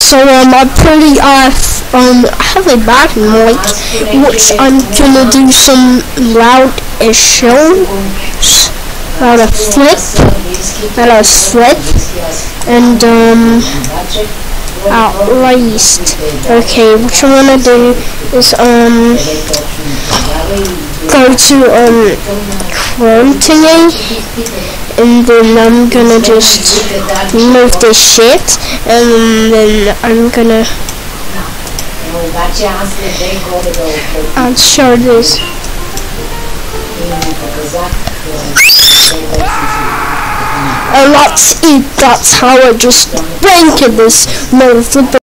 So I have a bad mic, which I'm gonna do some loud shows, loud flip, and at least. Okay, what I'm gonna do is go to Chrome thingy, and then I'm gonna just remove this shit, and then I'm gonna show this. And that's it. That's how I just break this motherfucker.